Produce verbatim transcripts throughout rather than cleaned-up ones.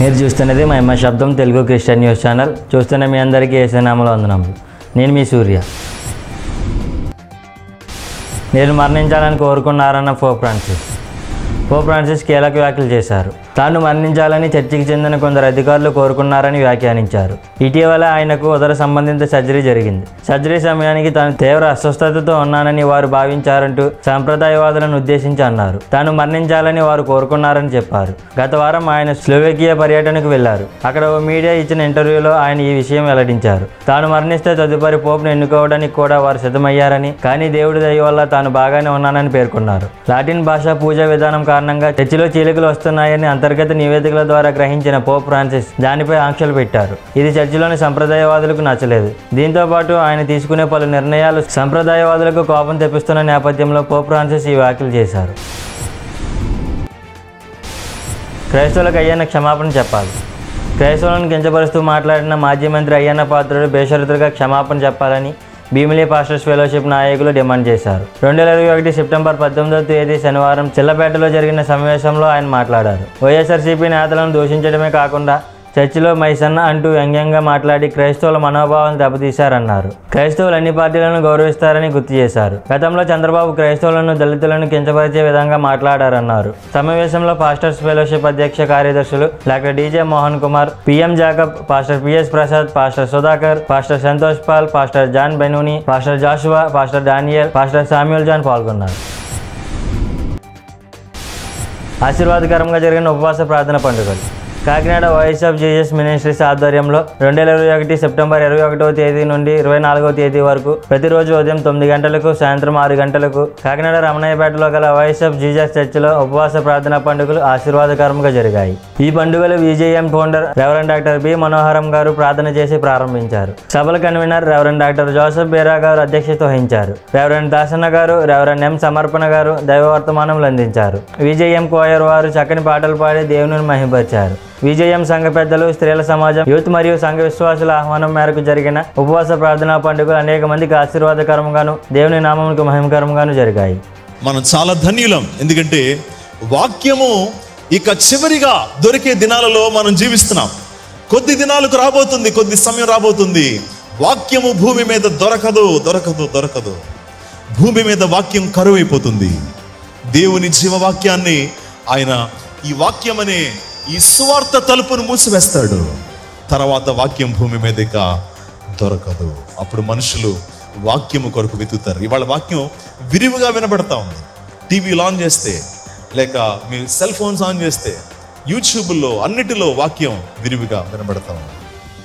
మీరు చూస్తున్నది మహిమ శబ్దం తెలుగు క్రిస్టియన్ న్యూస్ ఛానల్. చూస్తున్న మీ అందరికీ యేసు నామములో వందనములు. నేను మీ సూర్య. నేను మరణించాలని కోరుకున్నారన్న పోప్ ఫ్రాన్సిస్ పోప్ ఫ్రాన్సిస్ కీలక వ్యాఖ్యలు చేశారు. తాను మరణించాలని చర్చికి చెందిన కొందరు అధికారులు కోరుకున్నారని వ్యాఖ్యానించారు. ఇటీవల ఆయనకు ఉదర సంబంధిత సర్జరీ జరిగింది. సర్జరీ సమయానికి తాను తీవ్ర అస్వస్థతతో ఉన్నానని వారు భావించారంటూ సాంప్రదాయవాదులను ఉద్దేశించి అన్నారు. తాను మరణించాలని వారు కోరుకున్నారని చెప్పారు. గత వారం ఆయన స్లోవేకియా పర్యటనకు వెళ్లారు. అక్కడ ఓ మీడియా ఇచ్చిన ఇంటర్వ్యూలో ఆయన ఈ విషయం వెల్లడించారు. తాను మరణిస్తే తదుపరి పోప్ను ఎన్నుకోవడానికి కూడా వారు సిద్ధమయ్యారని, కానీ దేవుడి దయ వల్ల తాను బాగానే ఉన్నానని పేర్కొన్నారు. లాటిన్ భాష పూజా విధానం కారణంగా చర్చిలో చీలికలు వస్తున్నాయని అంతర్గత నివేదికల ద్వారా గ్రహించిన పోప్ ఫ్రాన్సిస్ దానిపై ఆంక్షలు పెట్టారు. ఇది చర్చిలోని సంప్రదాయవాదులకు నచ్చలేదు. దీంతో పాటు ఆయన తీసుకునే పలు నిర్ణయాలు సంప్రదాయవాదులకు కోపం తెప్పిస్తున్న నేపథ్యంలో పోప్ ఫ్రాన్సిస్ ఈ వ్యాఖ్యలు చేశారు. క్రైస్తవులకు అయ్యన్న క్షమాపణ చెప్పాలి. క్రైస్తవులను కించపరుస్తూ మాట్లాడిన మాజీ మంత్రి అయ్యన్న పాత్రుడు బేషరతుగా క్షమాపణ చెప్పాలని భీమిలి పాస్టర్స్ ఫెలోషిప్ నాయకులు డిమాండ్ చేశారు. రెండు వేల ఇరవై ఒకటి సెప్టెంబర్ పద్దెనిమిదవ తేదీ శనివారం చిల్లపేటలో జరిగిన సమావేశంలో ఆయన మాట్లాడారు. వైఎస్ఆర్సీపీ నేతలను దూషించడమే కాకుండా చర్చిలో మైసన్న అంటూ వ్యంగ్యంగా మాట్లాడి క్రైస్తవుల మనోభావాలను దెబ్బతీశారన్నారు. క్రైస్తవులు అన్ని పార్టీలను గౌరవిస్తారని గుర్తు చేశారు. గతంలో చంద్రబాబు క్రైస్తవులను దళితులను కించపరిచే విధంగా మాట్లాడారన్నారు. సమావేశంలో పాస్టర్స్ ఫెలోషిప్ అధ్యక్ష కార్యదర్శులు doctor DJ Mohan Kumar, PM Jacob, pastor PS Prasad, pastor Sudhakar, pastor Santosh Paul, pastor John Benuni, pastor Joshua, pastor Daniel, pastor Samuel John పాల్గొన్నారు. ఆశీర్వాదకరంగా జరిగిన ఉపవాస ప్రార్థన పండుగలు. Kakinada Voice of Jesus Ministries ఆధ్వర్యంలో రెండు వేల ఇరవై ఒకటి సెప్టెంబర్ ఇరవై ఒకటవ తేదీ నుండి ఇరవై నాలుగవ తేదీ వరకు ప్రతిరోజు ఉదయం తొమ్మిది గంటలకు సాయంత్రం ఆరు గంటలకు కాకినాడ రమణయ్యపేటలో గల వాయిస్ ఆఫ్ జీసస్ చర్చిలో ఉపవాస ప్రార్థనా పండుగలు ఆశీర్వాదకరంగా జరిగాయి. ఈ పండుగలు VJM founder reverend doctor B Manoharam garu ప్రార్థన చేసి ప్రారంభించారు. సభల convener reverend doctor Joseph Bera garu అధ్యక్షత వహించారు. రెవరెండ్ దాసన్న గారు, రెవరెండ్ ఎం సమర్పణ గారు దైవ వర్తమానములు అందించారు. విజేఎం కోయర్ వారు చక్కని పాటలు పాడి దేవుని మహిమపరిచారు. విజయం సంఘ పెద్దలు, స్త్రీల సమాజం, యూత్ మరియు సంఘ విశ్వాసుల ఆహ్వానం మేరకు జరిగిన ఉపవాస ప్రార్థనా పండుగలు అనేక మందికి ఆశీర్వాదకరంగాను దేవుని నామమునకు మహిమకరంగాను జరిగాయి. మనం చాలా ధన్యులం. ఎందుకంటే వాక్యము ఇక చివరిగా దొరికే దినాలలో మనం జీవిస్తున్నాం. కొద్ది దినాలకు రాబోతుంది, కొద్ది సమయం రాబోతుంది. వాక్యము భూమి మీద దొరకదు దొరకదు దొరకదు భూమి మీద వాక్యం కరువు అయిపోతుంది. దేవుని జీవవాక్యాన్ని ఆయన ఈ వాక్యం అనే ఈ సువార్త తలుపును మూసివేస్తాడు. తర్వాత వాక్యం భూమి మీద ఇక దొరకదు. అప్పుడు మనుషులు వాక్యము కొరకు వెతుకుతారు. ఇవాళ వాక్యం విరివిగా వినబడతా ఉంది. టీవీలు ఆన్ చేస్తే, లేక మీ సెల్ ఫోన్స్ ఆన్ చేస్తే, యూట్యూబ్లో అన్నిటిలో వాక్యం విరివిగా వినబడతా ఉంది.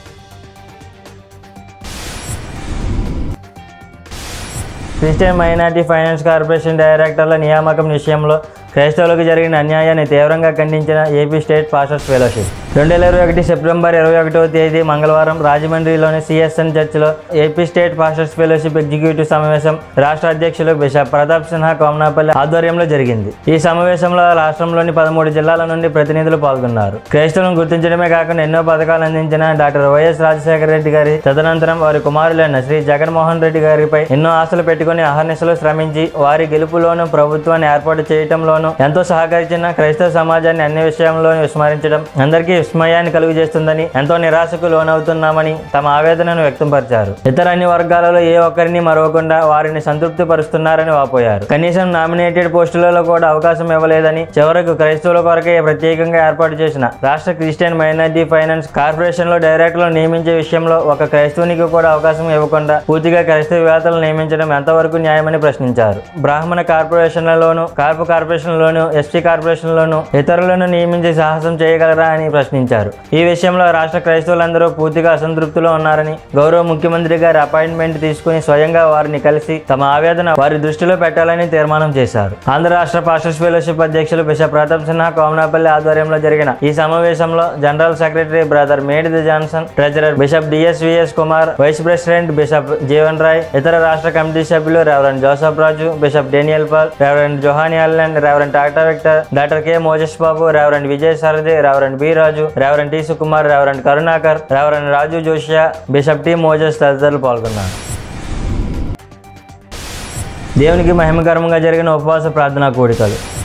క్రిస్టియన్ మైనారిటీ ఫైనాన్స్ కార్పొరేషన్ డైరెక్టర్ల నియామకం విషయంలో క్రైస్తవులకు జరిగిన అన్యాయాన్ని తీవ్రంగా ఖండించిన ఏపీ స్టేట్ పాస్టర్స్ ఫెలోషిప్ రెండు వేల ఇరవై ఒకటి సెప్టెంబర్ ఇరవై ఒకటవ తేదీ మంగళవారం రాజమండ్రిలోని సిఎస్ఎన్ చర్చిలో AP state pastors fellowship executive సమావేశం రాష్ట్ర అధ్యక్షులు బిషప్ ప్రతాప్ సిన్హా కోమనాపల్లి ఆధ్వర్యంలో జరిగింది. ఈ సమావేశంలో రాష్ట్రంలోని పదమూడు జిల్లాల నుండి ప్రతినిధులు పాల్గొన్నారు. క్రైస్తవులను గుర్తించడమే కాకుండా ఎన్నో పథకాలు అందించిన డాక్టర్ వైఎస్ రాజశేఖర రెడ్డి గారి తదనంతరం వారి కుమారులైన శ్రీ జగన్మోహన్ రెడ్డి గారిపై ఎన్నో ఆశలు పెట్టుకుని అహర్నిశలు శ్రమించి వారి గెలుపులోను ప్రభుత్వాన్ని ఏర్పాటు చేయటంలోనూ ఎంతో సహకరించిన క్రైస్తవ సమాజాన్ని అన్ని విషయంలో విస్మరించడం అందరికీ విస్మయాన్ని కలుగు చేస్తుందని, ఎంతో నిరాశకు లోనవుతున్నామని తమ ఆవేదనను వ్యక్తంపరిచారు. ఇతర అన్ని వర్గాలలో ఏ ఒక్కరిని మరవకుండా వారిని సంతృప్తి పరుస్తున్నారని వాపోయారు. కనీసం నామినేటెడ్ పోస్టులలో కూడా అవకాశం ఇవ్వలేదని, చివరకు క్రైస్తవుల కొరకే ప్రత్యేకంగా ఏర్పాటు చేసిన రాష్ట్ర క్రిస్టియన్ మైనారిటీ ఫైనాన్స్ కార్పొరేషన్ లో డైరెక్టర్లు నియమించే విషయంలో ఒక క్రైస్తవునికి కూడా అవకాశం ఇవ్వకుండా పూర్తిగా క్రైస్తవ వేత్తలు నియమించడం ఎంతవరకు న్యాయమని ప్రశ్నించారు. బ్రాహ్మణ కార్పొరేషన్లలోను, కార్పు కార్పొరేషన్ లోను, ఎస్టీ కార్పొరేషన్ లోను ఇతరులను నియమించే సాహసం చేయగలరా అని ప్రశ్నించారు. ఈ విషయంలో రాష్ట్ర క్రైస్తవులందరూ పూర్తిగా అసంతృప్తిలో ఉన్నారని, గౌరవ ముఖ్యమంత్రి గారి అపాయింట్మెంట్ తీసుకుని స్వయంగా వారిని కలిసి తమ ఆవేదన వారి దృష్టిలో పెట్టాలని తీర్మానం చేశారు. ఆంధ్ర రాష్ట్ర పాస్టర్స్ ఫెలోషిప్ అధ్యక్షులు బిషప్ ప్రతాప్ సిన్హా కోమనాపల్లి ఆధ్వర్యంలో జరిగిన ఈ సమావేశంలో general secretary brother Medidi Johnson, treasurer bishop DSVS Kumar, vice president bishop Jeevan Roy, ఇతర రాష్ట్ర కమిటీ సభ్యులు reverend Joseph Raju, bishop Daniel Paul, reverend Johani Allen, reverend doctor Victor, doctor K Moses Babu, reverend Vijay Sarathi, reverend B Raju, reverend T Sukumar, reverend Karunakar, reverend Raju Josiah, bishop T Moses తదితరులు పాల్గొన్నారు. దేవునికి మహిమకరంగా జరిగిన ఉపవాస ప్రార్థనా కూడికలు.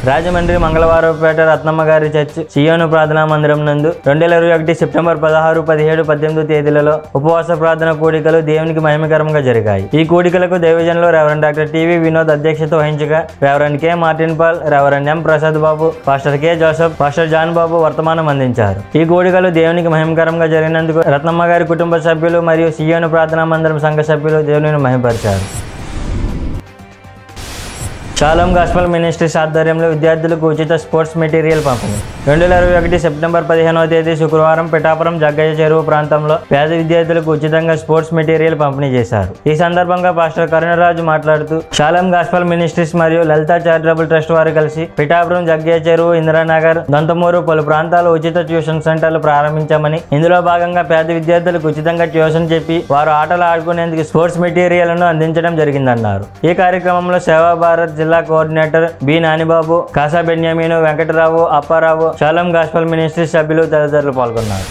రాజమండ్రి మంగళవారపేట రత్నమ్మ గారి చర్చ్ సియోను ప్రార్థనా మందిరం నందు రెండు వేల ఇరవై ఒకటి సెప్టెంబర్ పదహారు పదిహేడు పద్దెనిమిది తేదీలలో ఉపవాస ప్రార్థన కూడికలు దేవునికి మహిమకరంగా జరిగాయి. ఈ కూడికలకు దైవజనులు రెవరెండ్ డాక్టర్ టివి వినోద్ అధ్యక్షత వహించగా reverend K Martin Paul, reverend M Prasad Babu, pastor K Joseph, pastor John Babu వర్తమానం అందించారు. ఈ కూడికలు దేవునికి మహిమకరంగా జరిగినందుకు రత్నమ్మ గారి కుటుంబ సభ్యులు మరియు సియోను ప్రార్థనా మందిరం సంఘ సభ్యులు దేవుని మహిమపరిచారు. షాలోమ్ గాస్పెల్ మినిస్ట్రీస్ ఆధ్వర్యంలో విద్యార్థులకు ఉచిత స్పోర్ట్స్ మెటీరియల్ పంపిణీ. రెండు వేల ఇరవై ఒకటి సెప్టెంబర్ పదిహేనవ తేదీ శుక్రవారం పిఠాపురం జగ్గయ్య చెరువు ప్రాంతంలో పేద విద్యార్థులకు ఉచితంగా స్పోర్ట్స్ మెటీరియల్ పంపిణీ చేశారు. ఈ సందర్భంగా పాస్టర్ కరుణరాజు మాట్లాడుతూ షాలోమ్ గాస్పెల్ మినిస్ట్రీస్ మరియు లలిత చారిటబుల్ ట్రస్ట్ వారు కలిసి పిఠాపురం జగ్గయ్య చెరువు, ఇందిరానగర్, దొంతమూరు పలు ప్రాంతాల్లో ఉచిత ట్యూషన్ సెంటర్లు ప్రారంభించామని, ఇందులో భాగంగా పేద విద్యార్థులకు ఉచితంగా ట్యూషన్ చెప్పి వారు ఆటలు ఆడుకునేందుకు స్పోర్ట్స్ మెటీరియల్ను అందించడం జరిగిందన్నారు. ఈ కార్యక్రమంలో సేవా భారత్ జిల్లా coordinator B Nanibabu, Kasa Benyamin, Venkatarao, Apparao, Shalom Gospel Ministries సభ్యులు తదితరులు పాల్గొన్నారు.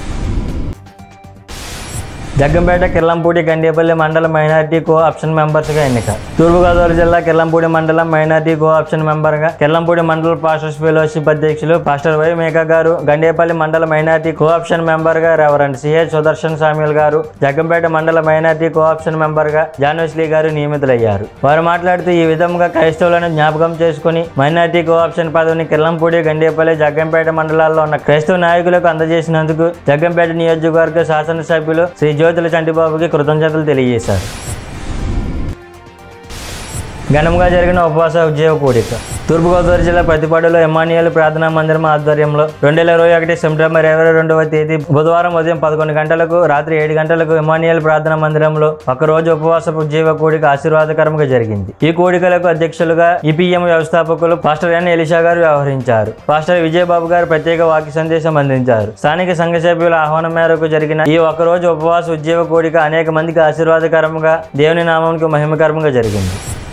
జగ్గంపేట కిర్లంపూడి గండేపల్లి మండల మైనారిటీ కో ఆప్షన్ మెంబర్స్గా ఎన్నిక. తూర్పుగోదావరి జిల్లా కిర్లంపూడి మండలం మైనారిటీ కో ఆప్షన్ మెంబర్గా కిర్లంపూడి మండల పాస్టర్స్ ఫెలోషిప్ అధ్యక్షులు పాస్టర్ వై మేఘా గారు, గండేపల్లి మండల మైనారిటీ కో ఆప్షన్ మెంబర్గా reverend CH Sudarshan Samuel garu, Jaggampeta మండల మైనారిటీ కో ఆప్షన్ మెంబర్గా జాన్వెస్లీ గారు నియమితులయ్యారు. వారు మాట్లాడుతూ ఈ విధంగా క్రైస్తవులను జ్ఞాపకం చేసుకుని మైనారిటీ కో ఆప్షన్ పదవిని కిర్లంపూడి, గండేపల్లి, జగ్గంపేట మండలాల్లో ఉన్న క్రైస్తవ నాయకులకు అందజేసినందుకు జగ్గంపేట నియోజకవర్గ శాసనసభ్యులు శ్రీ జ్యోతుల చంటిబాబుకి కృతజ్ఞతలు తెలియజేశారు. ఘనంగా జరిగిన ఉపవాస ఉద్యోగ కూడిక. తూర్పుగోదావరి జిల్లా ప్రతిపాడులో ఎమ్మాన్యుయల్ ప్రార్థనా మందిరం ఆధ్వర్యంలో రెండు వేల ఇరవై ఒకటి సెప్టెంబర్ ఇరవై రెండవ తేదీ బుధవారం ఉదయం పదకొండు గంటలకు రాత్రి ఏడు గంటలకు ఎమ్మాన్యుయల్ ప్రార్థనా మందిరంలో ఒకరోజు ఉపవాస ఉద్యోగ కూడిక ఆశీర్వాదకరంగా జరిగింది. ఈ కూడికలకు అధ్యక్షులుగా ఈపీఎం వ్యవస్థాపకులు పాస్టర్ ఎన్ ఎలిషా గారు వ్యవహరించారు. పాస్టర్ విజయబాబు గారు ప్రత్యేక వాక్య సందేశం అందించారు. స్థానిక సంఘ సభ్యుల ఆహ్వానం మేరకు జరిగిన ఈ ఒకరోజు ఉపవాస ఉద్యోగ కూడిక అనేక మందికి ఆశీర్వాదకరంగా, దేవుని నామానికి మహిమకరంగా జరిగింది.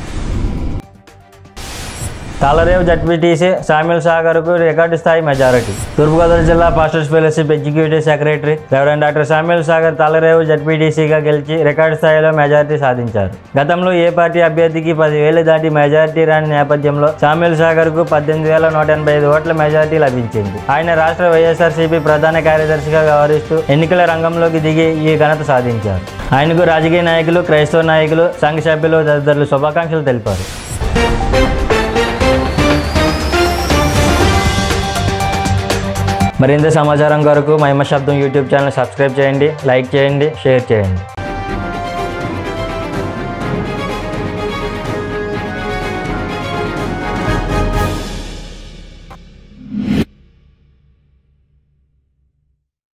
తాళరేవు జడ్పీటీసీ సామ్యుల్ సాగర్కు రికార్డు స్థాయి మెజారిటీ. తూర్పుగోదావరి జిల్లా pastors fellowship executive secretary reverend doctor Samuel Sagar Talarevu జడ్పీటీసీగా గెలిచి రికార్డు స్థాయిలో మెజారిటీ సాధించారు. గతంలో ఏ పార్టీ అభ్యర్థికి పదివేలు దాటి మెజారిటీ రాని నేపథ్యంలో సామ్యుల్ సాగర్కు పద్దెనిమిది వేల నూట ఎనభై ఐదు ఓట్ల మెజారిటీ లభించింది. ఆయన రాష్ట్ర వైఎస్ఆర్సీపీ ప్రధాన కార్యదర్శిగా వ్యవహరిస్తూ ఎన్నికల రంగంలోకి దిగి ఈ ఘనత సాధించారు. ఆయనకు రాజకీయ నాయకులు, క్రైస్తవ నాయకులు, సంఘ సభ్యులు తదితరులు శుభాకాంక్షలు తెలిపారు. మరింత సమాచారం కొరకు మహిమ శబ్దం యూట్యూబ్ ఛానల్ సబ్స్క్రైబ్ చేయండి, లైక్ చేయండి, షేర్ చేయండి.